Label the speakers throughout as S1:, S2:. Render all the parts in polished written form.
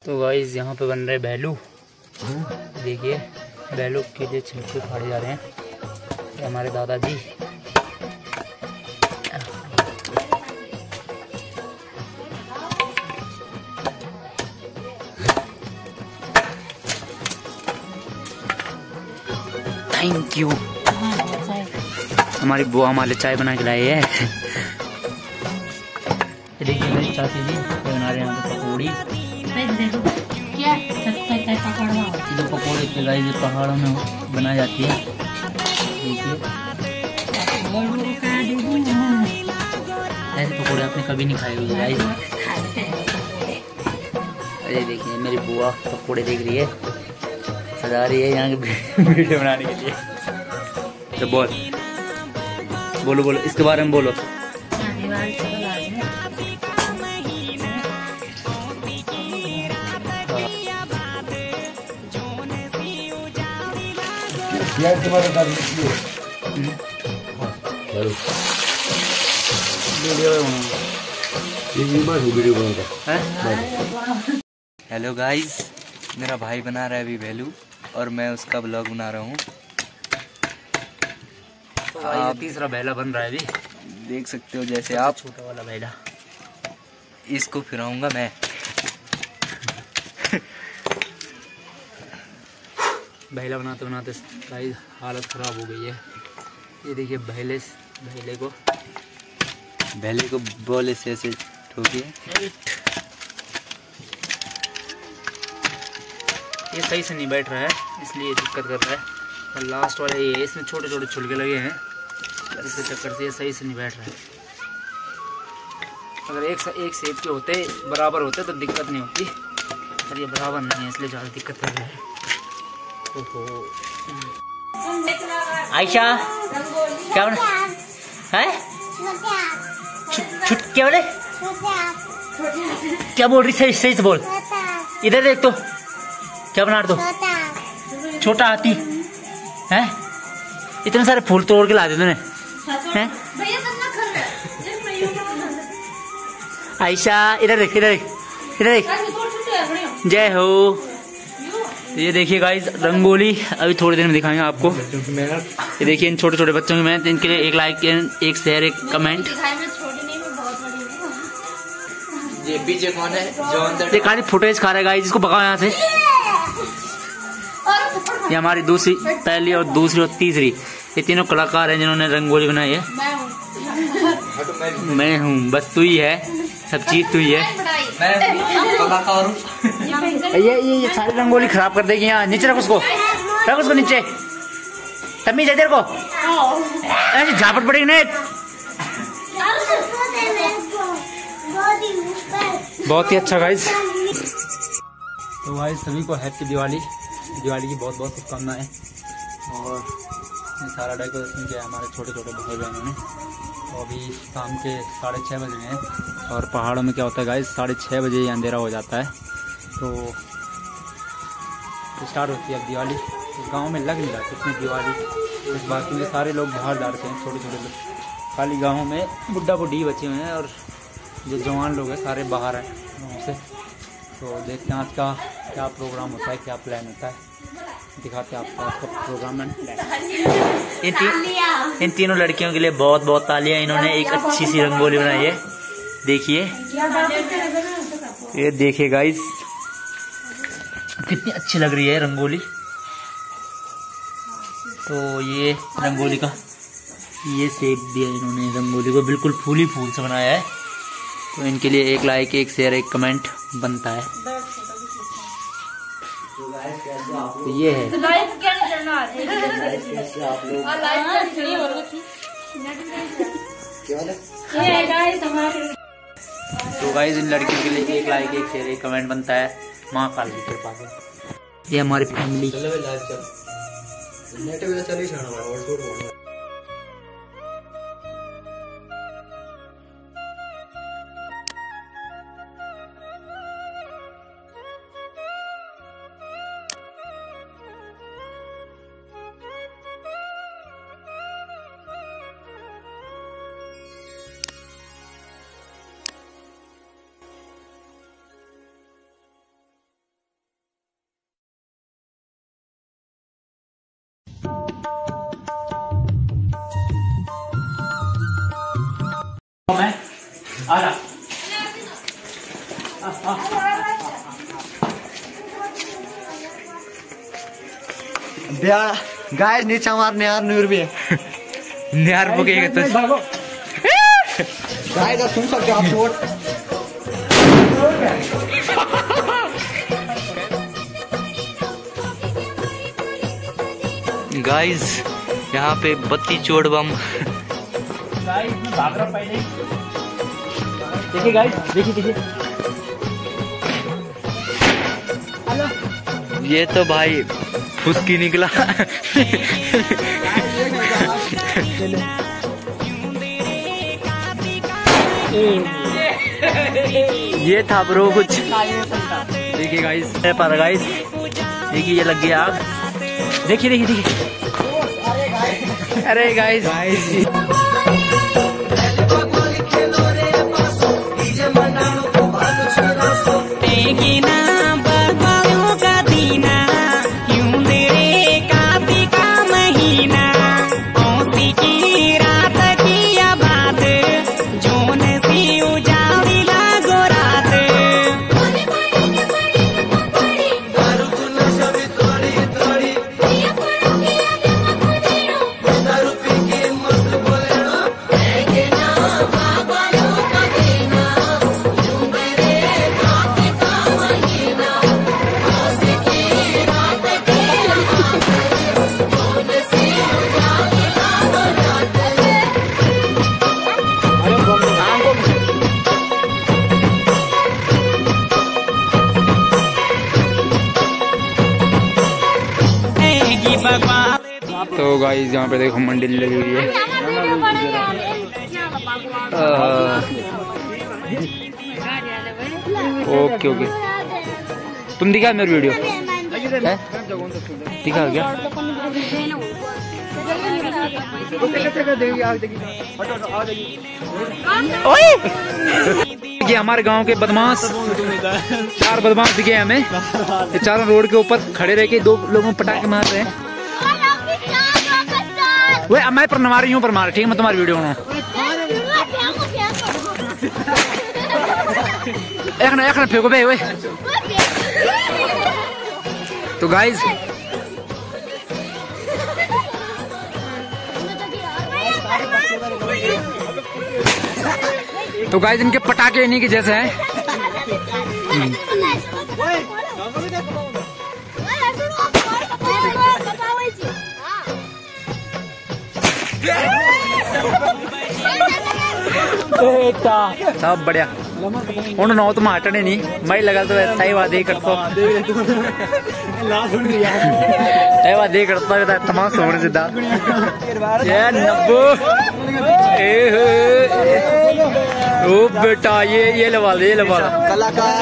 S1: तो गाइस यहाँ पे बन रहे बैलू। देखिए बैलू के लिए छिलके फाड़े जा रहे हैं। ये हमारे दादाजी। Thank you. हमारी बुआ हमारे चाय बना के लाई है। देखिए मेरी चाची जी बना रहे हैं पकौड़ी। जो पकौड़े के गाइस पहाड़ों में बनाई जाती है। देखिए ऐसे पकौड़े आपने कभी नहीं खाए हुए गाइस। अरे देखिए मेरी बुआ पकौड़े देख रही है, सजा रही है यहाँ के वीडियो बनाने के लिए। तो बोलो बोलो इसके बारे में बोलो। हेलो गाइस, मेरा भाई बना रहा है अभी बैलू और मैं उसका ब्लॉग बना रहा हूँ। तो तीसरा बैला बन रहा है अभी, देख सकते हो। जैसे आप छोटा वाला बैला, इसको फिराऊंगा मैं। बैला बनाते बनाते गाइस हालत खराब हो गई है। ये देखिए बैले को बोले से ऐसे ठोकिए। ये सही से नहीं बैठ रहा है, इसलिए दिक्कत कर रहा है। और लास्ट वाला ये इसमें छोटे छोटे छिलके लगे हैं, इसके चक्कर से ये सही से नहीं बैठ रहा है। अगर एक शेप के होते बराबर होते तो दिक्कत नहीं होती, पर ये बराबर नहीं है इसलिए ज़्यादा दिक्कत कर रहा है। ओहो आयशा क्या बोले है? क्या बोले? क्या बोल रही? सही से बोल। इधर देख तो क्या बना रहे? तो छोटा हाथी है। इतने सारे फूल तोड़ के ला दे तूने हैं? आयशा इधर देख, इधर देख, इधर देख। जय हो। ये देखिए गाइस रंगोली अभी थोड़ी देर में दिखाएंगे आपको। ये देखिए इन छोटे छोटे बच्चों की मेहनत, इनके लिए एक लाइक, एक शेयर, एक कमेंट। ये पीछे कौन है? ये खाली फुटेज खा रहा है गाइस, इसको भगाओ यहाँ से। ये हमारी दूसरी, पहली और दूसरी और तीसरी, ये तीनों कलाकार हैं जिन्होंने रंगोली बनाई है। मैं हूँ, बस तू ही है, सब चीज तू ही है। कलाकार हूँ। ये सारी रंगोली खराब कर देगी। यहाँ नीचे रख उसको, रख उसको नीचे। तमीज है तेरे को? ऐसे झापट पड़ेगी ना। बहुत ही अच्छा गाइस। तो गाइस सभी को हैप्पी दिवाली। दिवाली की बहुत बहुत शुभकामनाएं। और ये सारा डेकोरेशन किया है हमारे छोटे छोटे भाई बहनों ने। तो अभी शाम के 6:30 बज गए हैं। और पहाड़ों में क्या होता है गाइस, 6:30 बजे ही अंधेरा हो जाता है। तो स्टार्ट होती है अब दिवाली। तो गाँव में लग नहीं रहा कितनी दिवाली इस बार, क्योंकि सारे लोग बाहर जा रहे हैं, छोटे छोटे लोग। खाली गाँव में बुढ़ा बुढ़ी बचे हुए हैं और जो जवान लोग हैं सारे बाहर हैं गाँव से। तो देखते हैं आज का क्या प्रोग्राम होता है, क्या प्लान होता है, दिखाते हैं आपको आज का प्रोग्राम एंड प्लान। इन तीनों लड़कियों के लिए बहुत बहुत तालियां। इन्होंने एक अच्छी सी रंगोली बनाई है। देखिए, ये देखिए गाइस कितनी अच्छी लग रही है रंगोली। तो ये रंगोली का ये शेप दिया इन्होंने, रंगोली को बिल्कुल फूल से बनाया है। तो इनके लिए एक लाइक, एक शेयर, एक कमेंट बनता है। तो ये है तो गाइस इन लड़कियों के लिए एक लाइक, एक शेयर, एक कमेंट बनता है। माँ काली की कृपा से। ये हमारी फैमिली।
S2: गाइस नीचे हमारे निहार नूर भी है।
S1: निहार बुकेगा तो
S2: गाइस आप सुन सकते हो आप चोट।
S1: गाइस यहाँ पे बत्ती चोड़ बम। देखिए गाइस, देखिए ये तो भाई फुसकी निकला। ये था ब्रो कुछ। देखिए गाइस पर गाइस, देखिए ये लग गया आग। देखिए अरे गाइस तो गाइस यहाँ पे देखो मंडली लगी हुई है। ओके तुम दिखा मेरी वीडियो दिखा क्या? ये हमारे गांव के बदमाश, 4 बदमाश दिखे हमें। ये चारों रोड के ऊपर खड़े रह के 2 लोगों को पटाखे मार रहे हैं। वह मैं पर नवा रही हूँ पर मार, ठीक है मैं तुम्हारी वीडियो बनाऊँ। एक ना फेंको भाई। तो गाइस इनके पटाखे इन्हीं के जैसे हैं। सब बढ़िया हूँ नौ तो हटने नहीं मैं लगा तो सही बात ही करता तमाम सोने सीधा नब्बो। ओ बेटा ये लगा दे कलाकार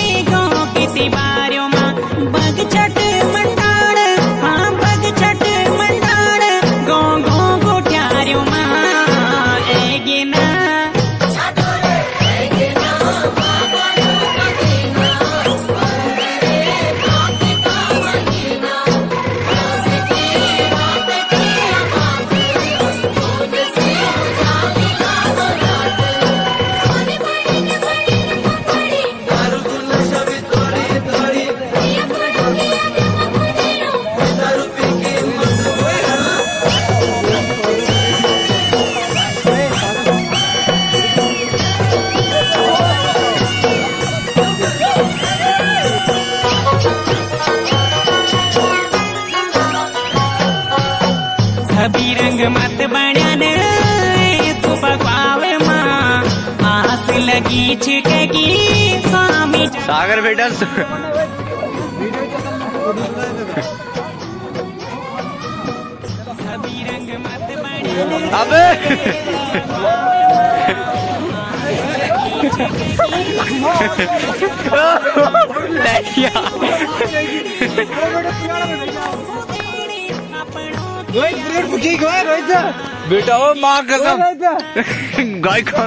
S3: सभी रंग मत बड़ाने तू बकवावे माँ आस लगी छिटकी स्वामी
S1: सागर बेटा
S3: सभी रंग मत बड़ाने
S1: अबे बेटा ओ माँ कसम गाय कौन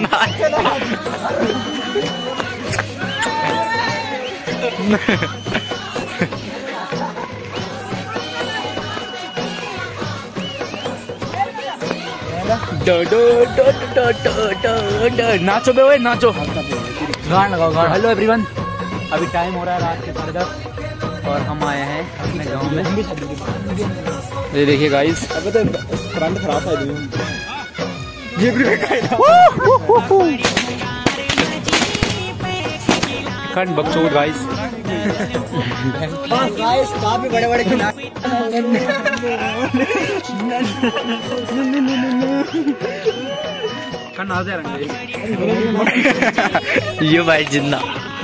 S1: नाचो बे ओए नाचो, गान लगाओ गान। हेलो एवरीवन, अभी टाइम हो रहा है रात के 10:30 और हम आए हैं अपने गांव में। ये देखिए गाइस, खंड बकचोद गाइस।
S2: गाइस काफी बड़े बड़े खिलाड़ी
S1: खंड आ जा रहा
S2: ये भाई जिंदा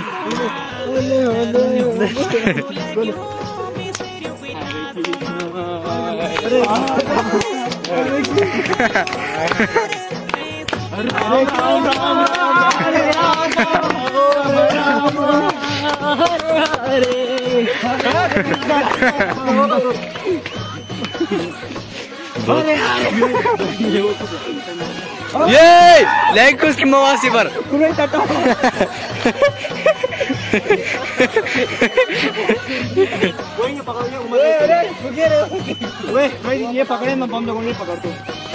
S2: ये लेग उसकी मवासी पर
S4: ये पकड़े मैं बंद नहीं पकड़ता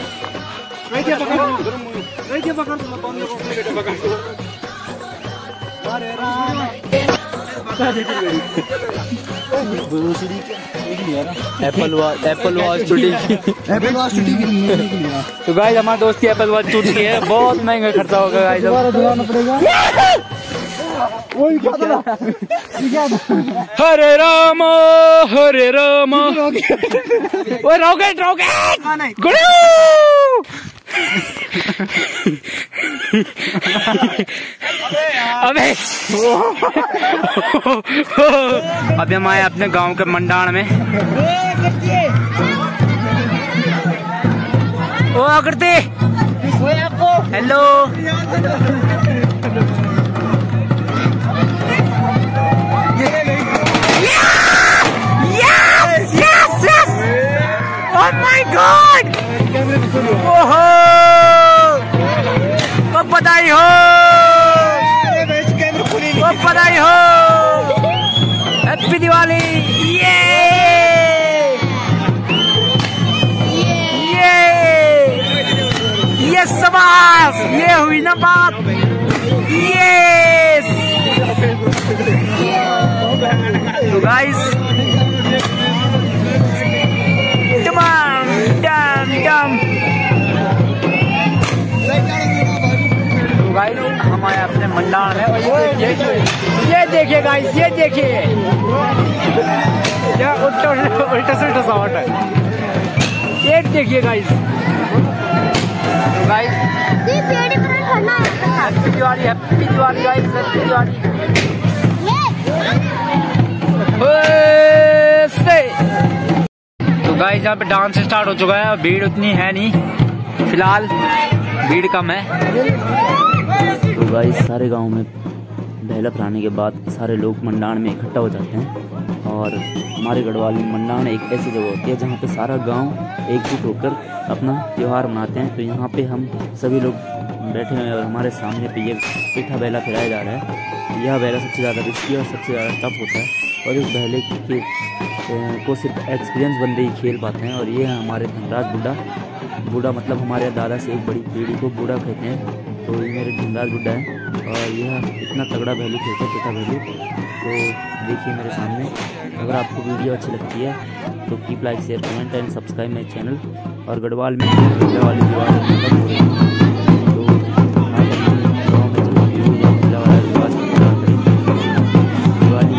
S1: एप्पल वॉच टूटी। तो गाइस हमारे दोस्त की एप्पल वॉच टूट गई है, बहुत महंगा खर्चा होगा गाइस। हरे राम हरे राम। ओए रॉकेट गुरु। अबे अभी हम आए अपने गांव के मंडाण में। ओ आकृति, हेलो। Oh my God! ओहो! बधाई हो! बधाई हो! हैप्पी दिवाली! ये शाबाश! ये हुई ना बात! यस! तो गाइस हम आए अपने मंडाण में। ये देखिए गाइस, ये देखिए उल्टा सुल्टा शॉट है। ये देखिए guys. Happy Diwali guys, happy Diwali. तो गाइस यहाँ पे डांस स्टार्ट हो चुका है। भीड़ उतनी है नहीं फिलहाल, भीड़ कम है।
S5: तो गाइस सारे गांव में बहला फहराने के बाद सारे लोग मंडाण में इकट्ठा हो जाते हैं। और हमारे गढ़वाल में मंडाण एक ऐसी जगह होती है जहाँ पे सारा गांव एकजुट होकर अपना त्यौहार मनाते हैं। तो यहाँ पे हम सभी लोग बैठे हुए हैं और हमारे सामने पे ये पिठा बहला फहराया जा रहा है। यह बहला सबसे ज़्यादा रिस्की और सबसे ज़्यादा टफ होता है और इस बहले को सिर्फ एक्सपीरियंस बंदे ही खेल पाते हैं। और ये है हमारे धनराज बूढ़ा मतलब हमारे दादा से एक बड़ी पीढ़ी को बूढ़ा कहते हैं। तो ये मेरे धनराज बुड्ढा है और यह इतना तगड़ा पहलू खेलता है, पिठा पहलू। तो देखिए मेरे सामने। अगर आपको वीडियो अच्छी लगती है तो keep like share comment and subscribe my channel. और गढ़वाल में पिठा वाली दीवार खत्म हो रही है, तो आप अपने गाँव में चलते पिठा वाला रिवाज करें। दिवाली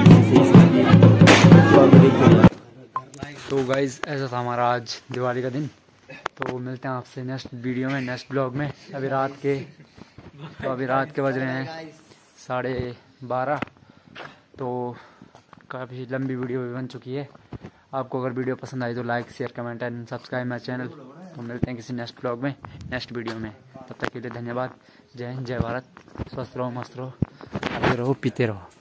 S1: तो गाइज ऐसा था हमारा आज दिवाली का दिन। तो मिलते हैं आपसे नेक्स्ट वीडियो में, नेक्स्ट ब्लॉग में। अभी रात के बज रहे हैं 12:30। तो काफ़ी लंबी वीडियो भी बन चुकी है। आपको अगर वीडियो पसंद आई तो like share comment and subscribe my channel. तो मिलते हैं किसी नेक्स्ट ब्लॉग में, नेक्स्ट वीडियो में। तब तक के लिए धन्यवाद। जय हिंद, जय भारत। स्वस्थ रहो, मस्त रहो, खाते रहो, पीते रहो।